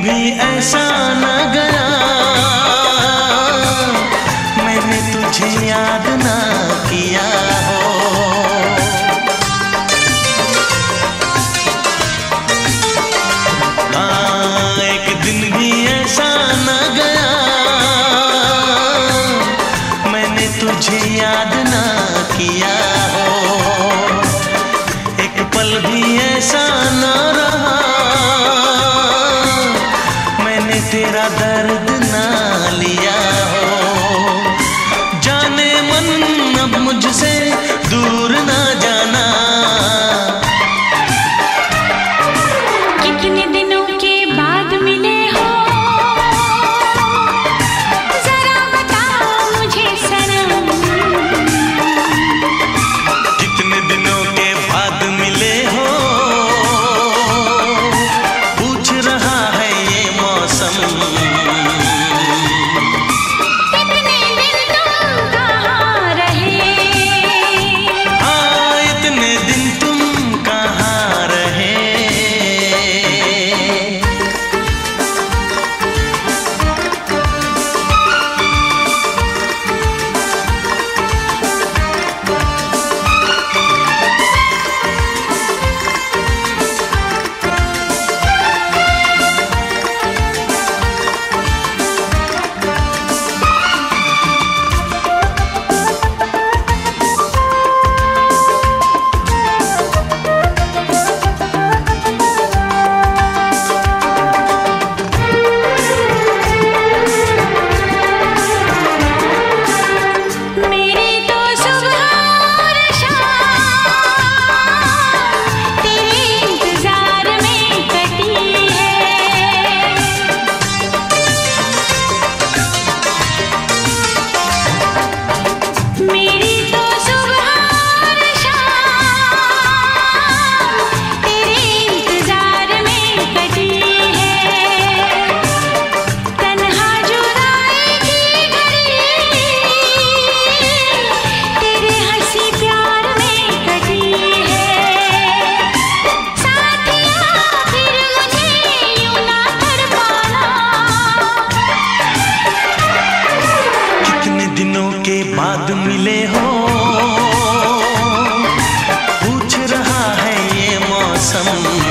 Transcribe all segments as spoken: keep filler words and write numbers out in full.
भी ऐसा न गया मैंने तुझे याद ना किया हो। हाँ, एक दिन भी ऐसा न गया मैंने तुझे याद ना किया हो। एक पल भी ऐसा न रहा मैंने तेरा दर्द ना लिया हो। जाने मन अब मुझसे दूर ना जाना। कितने दिनों के बाद मिले हो जरा बताओ मुझे सनम। कितने दिनों के बाद मिले हो पूछ रहा है ये मौसम। कितने दिन तुम कहाँ रहे। हाँ, इतने दिन तुम कहाँ रहे। मेरी तो सुबह और शाम तेरे इंतजार में कटी है। मेरी तो सुबह और शाम तेरे इंतजार में कटी है। तन्हा जुदाई की घड़ी तेरे हंसी प्यार में कटी है। साथिया फिर मुझे यूं ना तड़पाना। कितने दिनों के बाद मिले हो पूछ रहा है ये मौसम।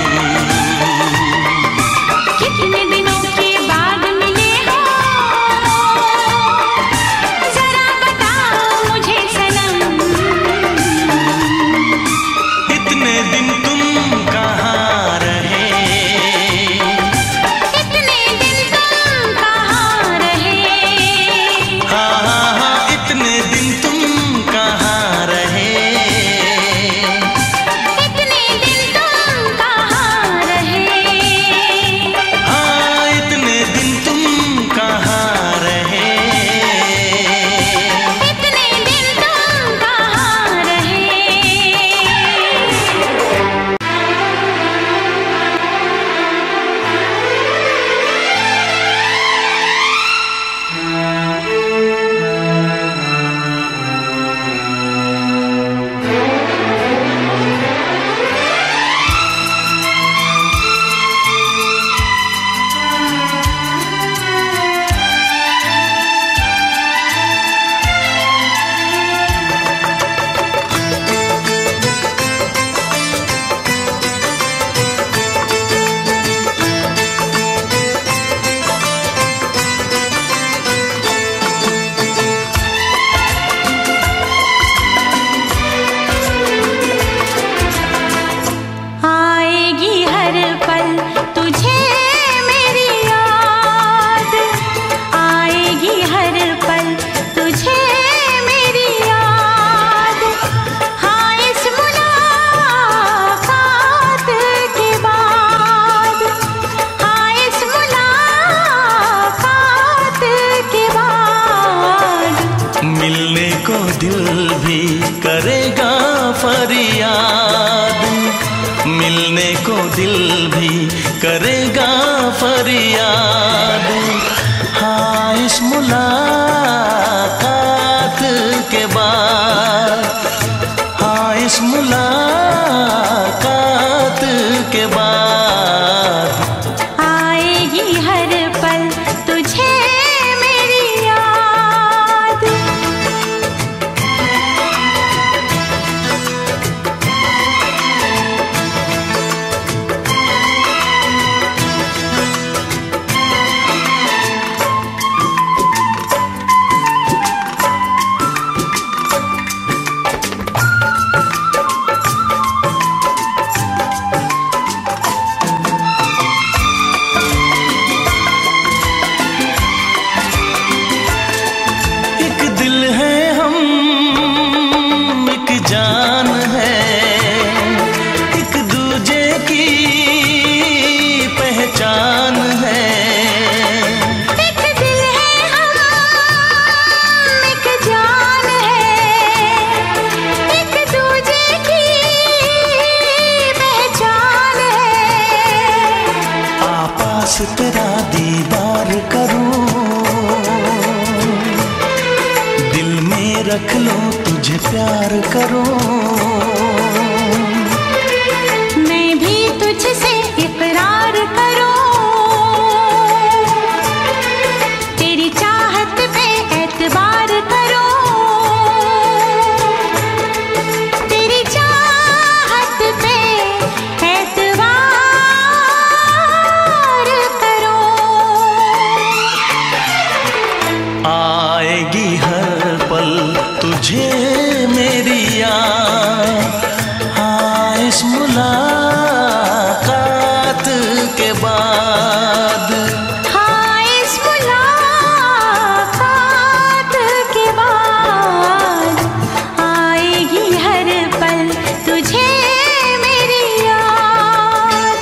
कितने दिनों के बाद मिले हो जरा बताओ मुझे सनम। इतने दिन तुम कहाँ रहे। इतने दिन तुम कहाँ रहे। हाँ हाँ हाँ, इतने दिन तुम कहाँ रहे। इतने दिन तुम कहाँ रहे। हाँ, इतने दिन तुम कहाँ रहे। इतने दिन तुम कहाँ रहे। आएगी हर पल तुझे मेरी याद। आएगी हर पल तुझे मेरी याद। हाँ, इस मुलाकात के बाद। हाँ, इस मुलाकात के बाद। मिलने को दिल भी करेगा फरियाद। मिलने को दिल भी करेगा फरियाद। हाँ, इस मुलाकात के बाद। हाँ, इस मुलाकात के बाद आएगी तेरा दीदार करूं, दिल में रख लो तुझे प्यार करूं। मैं भी तुझसे इकरार करूं, तेरी चाहत पे एतबार करूं, तेरी चाहत पे एतबार करूं। आएगी हर पल तुझे मेरी याद, हाँ इस मुलाकात के बाद, हाँ इस मुलाकात के बाद आएगी हर पल तुझे मेरी याद।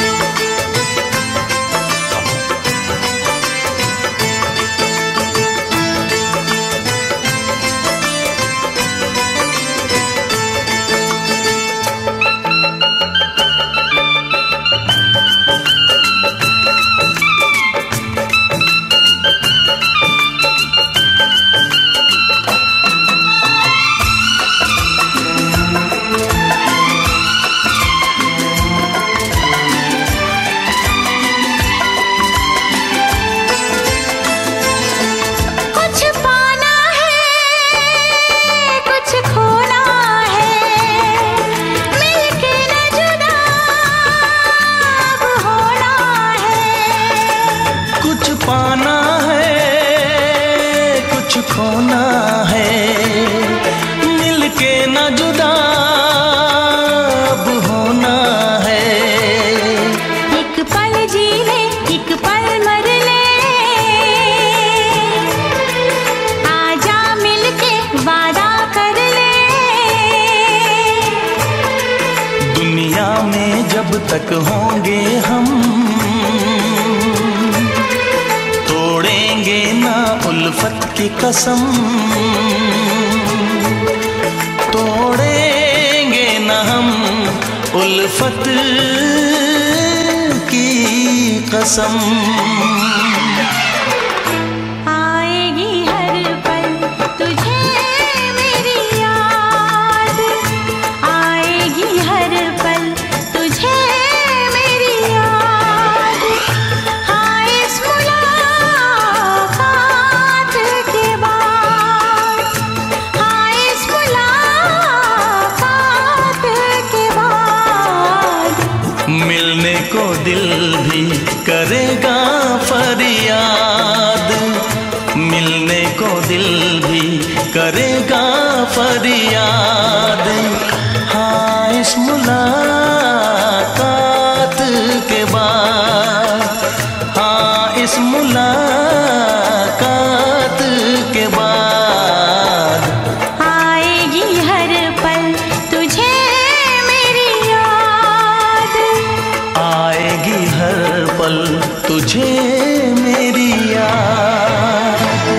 कुछ पाना है, कुछ खोना है, मिलके न जुदा अब होना है। कुछ पाना है कुछ खोना है, मिलके न जुदा अब होना है। एक पल जी ले, एक पल मर ले, आजा मिलके वादा कर ले। दुनिया में जब तक होंगे हम, तोड़ेंगे ना उल्फत की कसम, तोड़ेंगे ना हम उल्फत की कसम। आएगी हर पल तुझे मेरी याद, आएगी हर पल तुझे मेरी याद। हाँ इस मुलाकात के बाद, हाँ इस मुलाकात के बाद मिलने को दिल भी करेगा फरियाद, मिलने को दिल भी करेगा फरियाद। हाँ इस मुलाकात के बाद, हाँ इस मुलाकात के बाद आएगी हर पल तुझे मेरी याद, आएगी हर पल तुझे मेरी याद।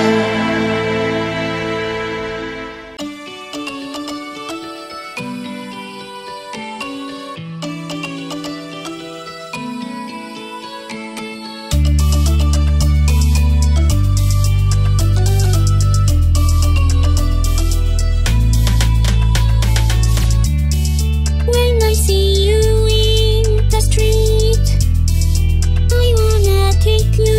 When I see you in the street, I wanna take you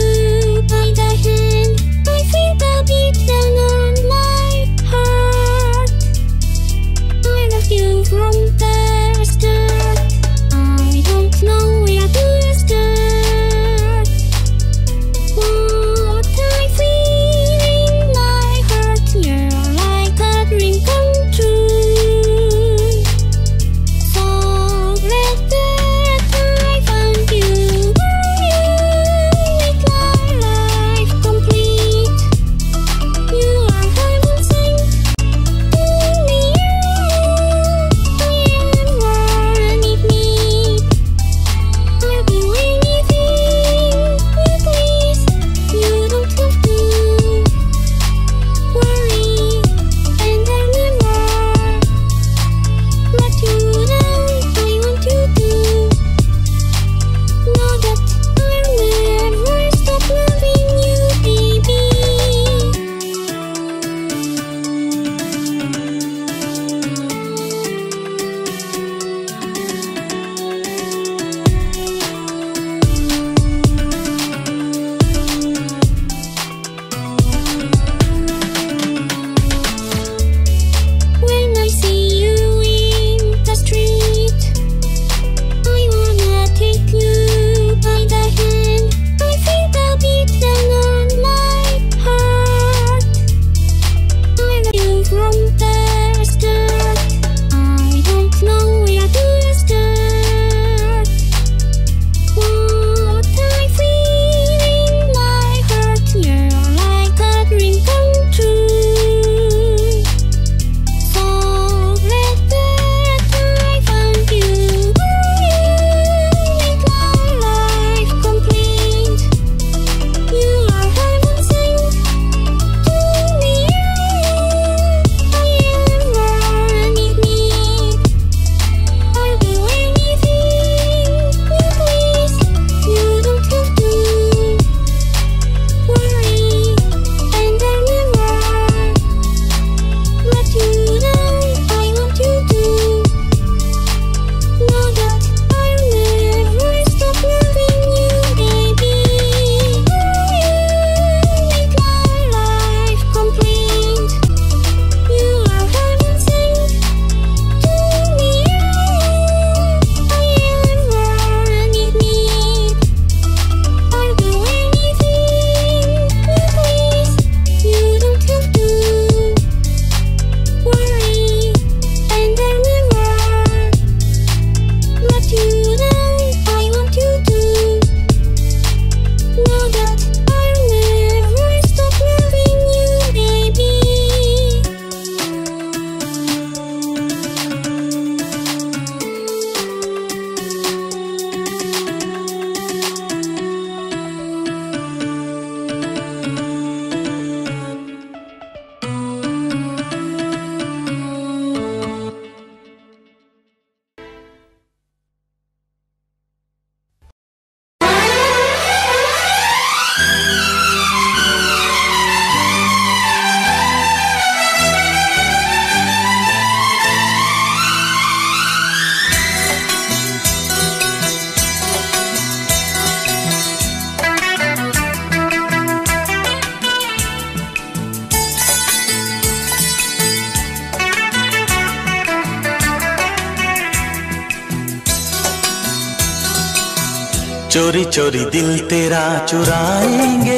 चोरी चोरी दिल तेरा चुराएंगे,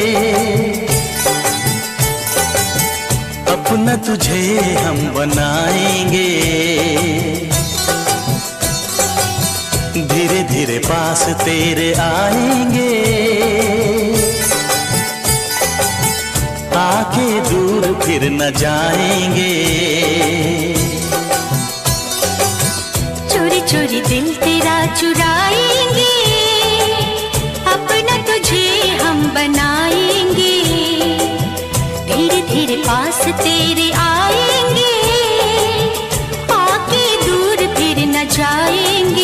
अपना तुझे हम बनाएंगे। धीरे धीरे पास तेरे आएंगे, आके दूर फिर न जाएंगे। चोरी चोरी दिल तेरा चुराएंगे, अपना तुझे हम बनाएंगे। धीरे धीरे पास तेरे आएंगे, आके दूर फिर न जाएंगे।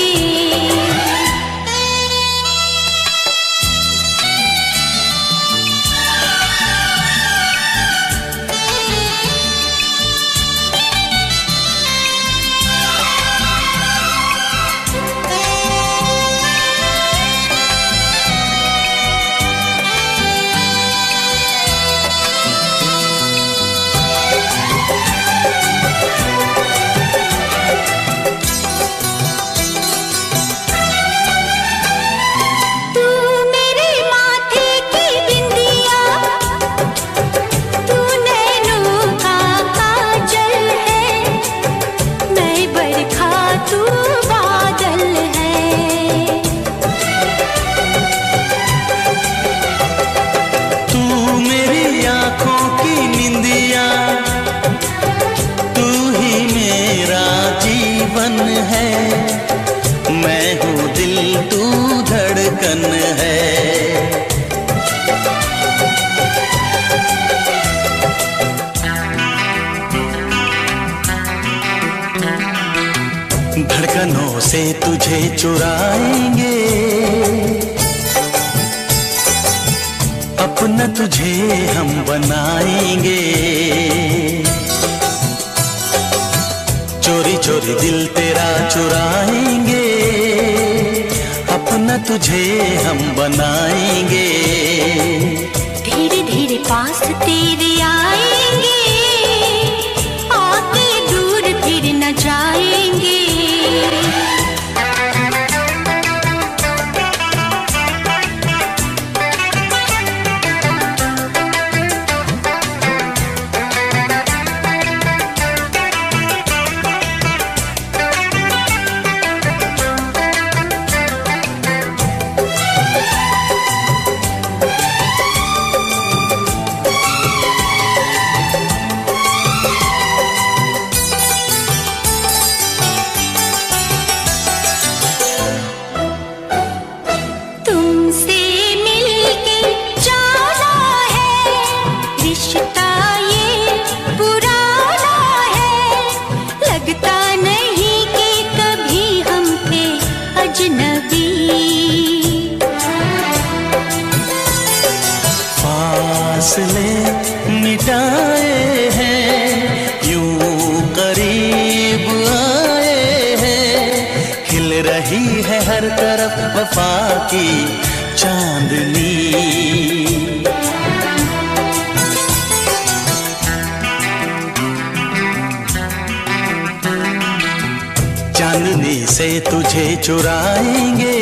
मैं हूँ दिल तू धड़कन है। धड़कनों से तुझे चुराएंगे, अपना तुझे हम बनाएंगे। चोरी चोरी दिल तेरा चुराएंगे, अपना तुझे हम बनाएंगे। धीरे धीरे पास तेरे आएंगे, आके दूर फिर न जाएंगे। फासले मिटाए हैं, यूं करीब आए हैं। खिल रही है हर तरफ वफा की चांदनी। चांदनी से तुझे चुराएंगे,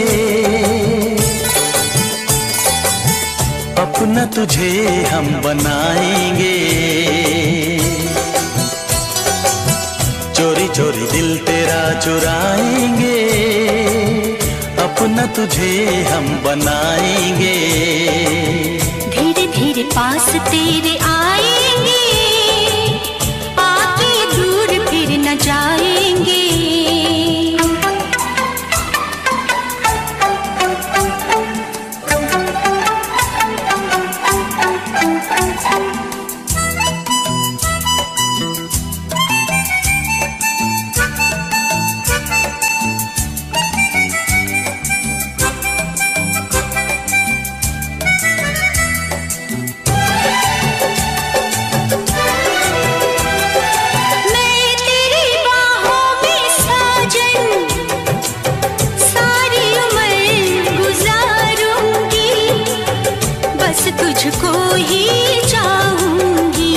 अपना तुझे हम बनाएंगे। चोरी चोरी दिल तेरा चुराएंगे, अपना तुझे हम बनाएंगे। धीरे धीरे पास तेरे आएंगे, आके दूर फिर न जाएंगे। तुझको ही चाहूंगी,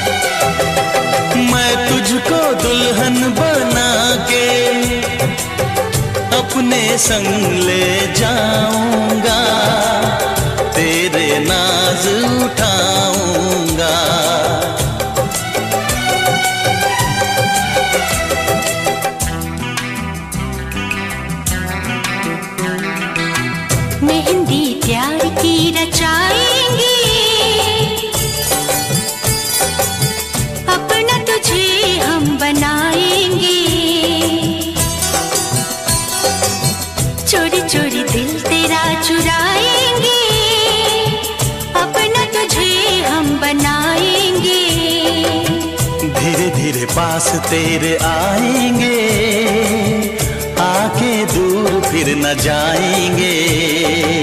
मैं तुझको दुल्हन बना के अपने संग ले जाऊंगा, तेरे नाज उठाऊंगा। मेहंदी प्यार की रचाएंगे, अपना तुझे हम बनाएंगे। चोरी चोरी दिल तेरा चुराएंगे, अपना तुझे हम बनाएंगे। धीरे धीरे पास तेरे आएंगे, आके दूर फिर न जाएंगे।